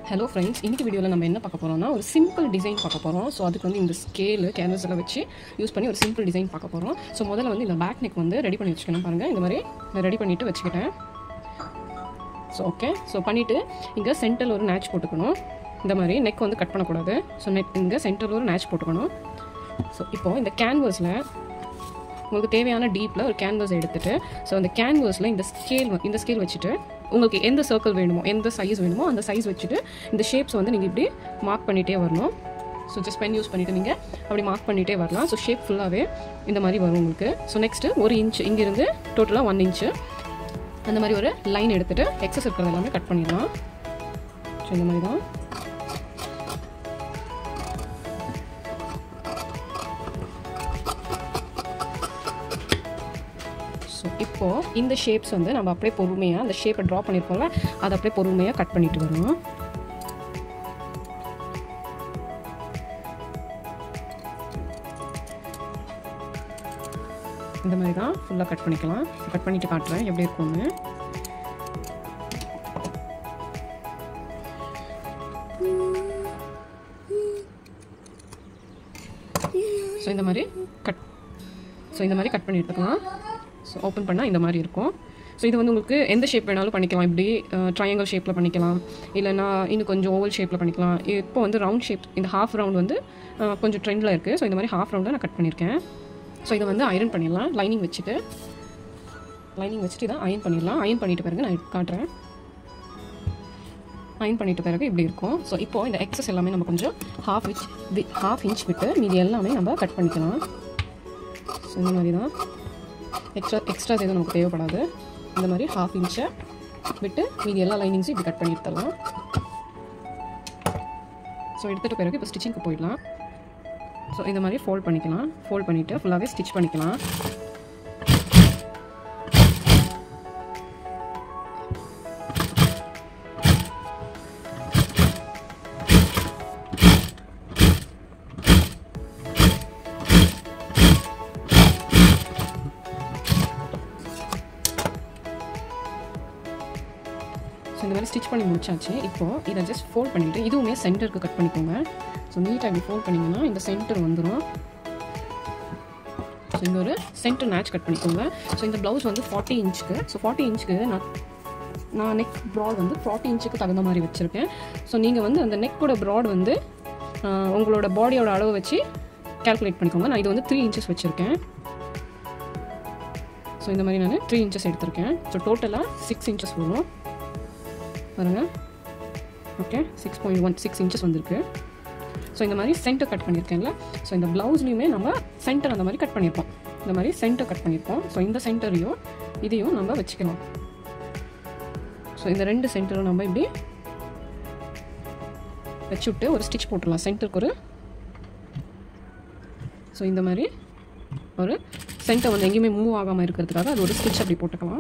Hello friends, in this video we will talk about a simple design. So that's the scale canvas use a simple design. So first the back neck ready ready so okay, so inga center ஒரு notch போட்டுக்கணும். இந்த மாதிரி neck வந்து cut பண்ண கூடாது. So neck இங்க center ஒரு notch போட்டுக்கணும். So இப்போ இந்த canvasல உங்களுக்கு தேவையான டீப்ல ஒரு canvas எடுத்துட்டு so அந்த canvasல இந்த scale வச்சிட்டு உங்களுக்கு எந்த circle வேணுமோ எந்த size வேணுமோ அந்த size வச்சிட்டு இந்த shapes வந்து நீங்க இப்படி மார்க் பண்ணிட்டே வரணும். So just pen use பண்ணிட்டு நீங்க அப்படி மார்க் பண்ணிட்டே வரலாம். So shape ஃபுல்லாவே இந்த மாதிரி வரும் உங்களுக்கு. So next 1 inch இங்க இருந்து டோட்டலா 1 inch அந்த மாதிரி ஒரு லைன் எடுத்துட்டு எக்ஸஸ் இருக்கிறது எல்லாமே கட் பண்ணிடலாம். ஸோ இந்த மாதிரி தான் ஸோ இப்போ இந்த ஷேப்ஸ் வந்து நம்ம அப்படியே பொறுமையாக அந்த ஷேப்பை ட்ரா பண்ணியிருப்போம்ல அதை அப்படியே பொறுமையாக கட் பண்ணிட்டு வரணும். இந்த மாதிரி தான் ஃபுல்லாக கட் பண்ணிக்கலாம். கட் பண்ணிட்டு காட்டுறேன் எப்படி இருக்கும்னு. ஸோ இந்த மாதிரி கட் பண்ணி எடுத்துக்கலாம். ஸோ ஓப்பன் பண்ணால் இந்த மாதிரி இருக்கும். ஸோ இது வந்து உங்களுக்கு எந்த ஷேப் வேணாலும் பண்ணிக்கலாம். இப்படி ட்ரையாங்கிள் ஷேப்பில் பண்ணிக்கலாம், இல்லைனா இன்னும் கொஞ்சம் ஓவல் ஷேப்பில் பண்ணிக்கலாம். இப்போ வந்து ரவுண்ட் ஷேப் இந்த ஹாஃப் ரவுண்ட் வந்து கொஞ்சம் ட்ரெண்டில் இருக்குது. ஸோ இந்த மாதிரி ஹாஃப் ரவுண்டாக நான் கட் பண்ணியிருக்கேன். ஸோ இதை வந்து அயர்ன் பண்ணிடலாம். லைனிங் வச்சுட்டு இதை அயர்ன் பண்ணிடலாம். அயர்ன் பண்ணிட்டு பிறகு நான் காட்டுறேன். அயர்ன் பண்ணிட்டு பிறகு இப்படி இருக்கும். ஸோ இப்போது இந்த எக்ஸஸ் எல்லாமே நம்ம கொஞ்சம் ஹாஃப் இன்ச் விட்டு மீதி எல்லாமே நம்ம கட் பண்ணிக்கலாம். ஸோ இந்த மாதிரி தான் எக்ஸ்ட்ராஸ் எதுவும் நமக்கு தேவைப்படாது. இந்த மாதிரி ஹாஃப் இன்ச்சை விட்டு மீதி எல்லா லைனிங்ஸும் இப்படி கட் பண்ணி எடுத்துடலாம். ஸோ எடுத்துகிட்ட பிறகு இப்போ ஸ்டிச்சிங்க்கு போயிடலாம். ஸோ இந்த மாதிரி ஃபோல்ட் பண்ணிக்கலாம். ஃபோல்ட் பண்ணிவிட்டு ஃபுல்லாகவே ஸ்டிச் பண்ணிக்கலாம். ஸோ இந்த மாதிரி ஸ்டிச் பண்ணி முடிச்சாச்சு. இப்போது இதை ஜஸ்ட் ஃபோல்ட் பண்ணிவிட்டு இதுவுமே சென்டருக்கு கட் பண்ணிக்கோங்க. ஸோ நீட்டாக இப்படி ஃபோல்ட் பண்ணிங்கன்னா இந்த சென்டர் வந்துடும். ஸோ இங்கே ஒரு சென்டர் மேட்ச் கட் பண்ணிக்கோங்க. ஸோ இந்த ப்ளவுஸ் வந்து 40 இன்ச்சுக்கு. ஸோ 40 இன்ச்சுக்கு நான் நெக் ப்ராட் வந்து 40 இன்ச்சுக்கு தகுந்த மாதிரி வச்சுருக்கேன். ஸோ நீங்கள் வந்து அந்த நெக்கோட ப்ராட் வந்து உங்களோட பாடியோட அளவு வச்சு கேல்குலேட் பண்ணிக்கோங்க. நான் இது வந்து 3 inches வச்சுருக்கேன். ஸோ இந்த மாதிரி நான் 3 inches எடுத்திருக்கேன். ஸோ டோட்டலாக 6 inches வரும் பாருங்க. ஓகே 6.16 inches வந்திருக்கு. ஸோ இந்த மாதிரி சென்டர் கட் பண்ணியிருக்கேன்ல. ஸோ இந்த ப்ளவுஸ்லையுமே நம்ம சென்டர் அந்த மாதிரி கட் பண்ணியிருப்போம். இந்த மாதிரி சென்டர் கட் பண்ணியிருப்போம். ஸோ இந்த சென்டரையும் இதையும் நம்ம வச்சுக்கலாம். ஸோ இந்த ரெண்டு சென்டரும் நம்ம இப்படி வச்சுவிட்டு ஒரு ஸ்டிச் போட்டுடலாம் சென்டருக்கு ஒரு. ஸோ இந்த மாதிரி ஒரு சென்டர் வந்து எங்கேயுமே மூவ் ஆகாமல் இருக்கிறதுக்காக அது ஒரு ஸ்டிச் அப்படி போட்டுக்கலாம்.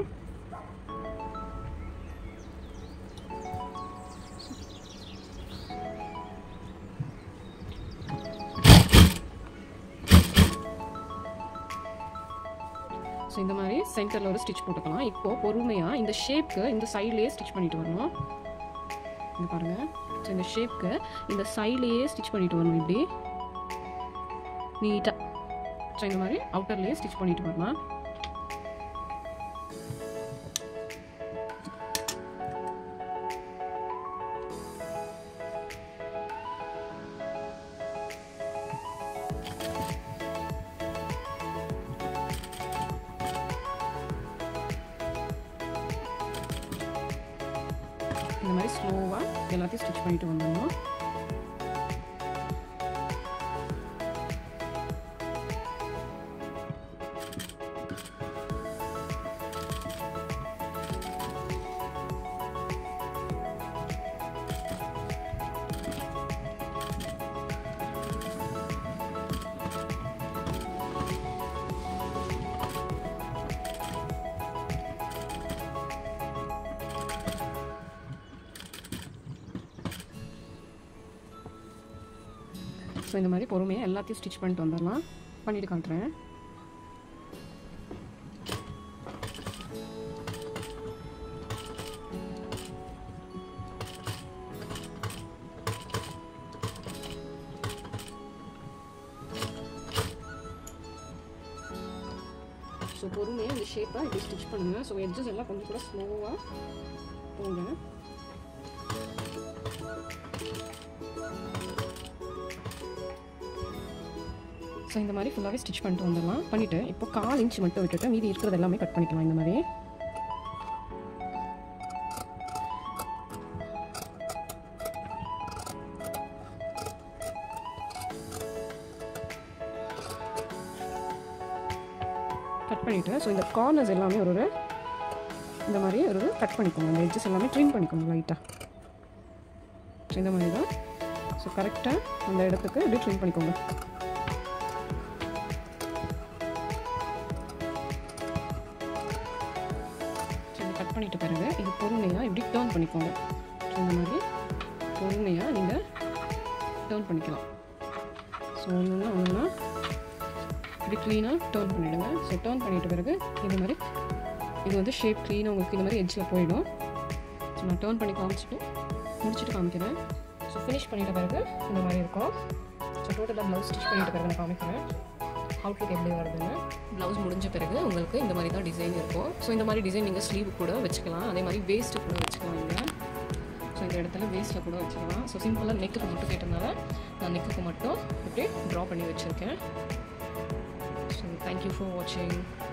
ஸோ இந்த மாதிரி சென்டரில் ஒரு ஸ்டிச் போட்டுக்கலாம். இப்போது பொறுமையாக இந்த ஷேப்க்கு இந்த சைட்லேயே ஸ்டிச் பண்ணிட்டு வரணும். இது பாருங்கள். ஸோ இந்த ஷேப்க்கு இந்த சைட்லேயே ஸ்டிச் பண்ணிட்டு வரணும் இப்படி நீட்டாக. ஸோ இந்த மாதிரி அவுட்டர்லேயே ஸ்டிச் பண்ணிட்டு வரலாம். இந்த மாதிரி ஸ்லோவாக எல்லாத்தையும் ஸ்டிச் பண்ணிட்டு வந்துடணும். ஸோ இந்த மாதிரி பொறுமையாக எல்லாத்தையும் ஸ்டிச் பண்ணிட்டு வந்துடலாம். பண்ணிட்டு காட்டுறேன். ஸோ பொறுமையாக இந்த ஷேப்பை இப்படி ஸ்டிச் பண்ணுங்கள். ஸோ எட்ஜஸ் எல்லாம் கொஞ்சம் கூட ஸ்லோவாக போங்க. ஸோ இந்த மாதிரி ஃபுல்லாகவே ஸ்டிச் பண்ணிட்டு வந்துடலாம். பண்ணிவிட்டு இப்போ 1/4 இன்ச் மட்டும் விட்டுட்டு மீதி இருக்கிறது எல்லாமே கட் பண்ணிக்கலாம். இந்த மாதிரி கட் பண்ணிவிட்டு ஸோ இந்த கார்னர்ஸ் எல்லாமே இந்த மாதிரி கட் பண்ணிக்கோங்க. இந்த எட்ஜஸ் எல்லாமே ட்ரிம் பண்ணிக்கோங்க லைட்டாக. ஸோ இந்த மாதிரி தான். ஸோ கரெக்டாக அந்த இடத்துக்கு இப்படி ட்ரிம் பண்ணிக்கோங்க. ஸோ இது கட் பண்ணிட்ட பிறகு இது பொறுமையாக இப்படி டர்ன் பண்ணிக்கோங்க. ஸோ இந்த மாதிரி பொறுமையாக நீங்கள் டர்ன் பண்ணிக்கலாம். ஸோ ஒன்றுனா இப்படி க்ளீனாக டர்ன் பண்ணிவிடுங்க. ஸோ டர்ன் பண்ணிட்ட பிறகு இது மாதிரி இது வந்து ஷேப் க்ளீனாக உங்களுக்கு இந்த மாதிரி எட்ஜில் போயிடும். ஸோ நான் டர்ன் பண்ணி முடிச்சுட்டு காமிக்கிறேன். ஸோ ஃபினிஷ் பண்ணிட்ட பிறகு இந்த மாதிரி இருக்கும். ஸோ டோட்டலாக ப்ளவுஸ் ஸ்டிச் பண்ணிட்ட பிறகு நான் காமிக்கிறேன் அவுட்லுக் எப்படி வருதுன்னு. ப்ளவுஸ் முடிஞ்ச பிறகு உங்களுக்கு இந்த மாதிரி தான் டிசைன் இருக்கும். ஸோ இந்த மாதிரி டிசைன் நீங்கள் ஸ்லீவ் கூட வச்சுக்கலாம். அதே மாதிரி வேஸ்ட்டு கூட வச்சுக்கலாம். நீங்கள் ஸோ இந்த இடத்துல வேஸ்ட்டில் கூட வச்சுக்கலாம். ஸோ சிம்பிளாக நெக்குக்கு மட்டும் கேட்டதுனால நான் நெக்குக்கு மட்டும் இப்படி ட்ரா பண்ணி வச்சுருக்கேன். So thank you for watching.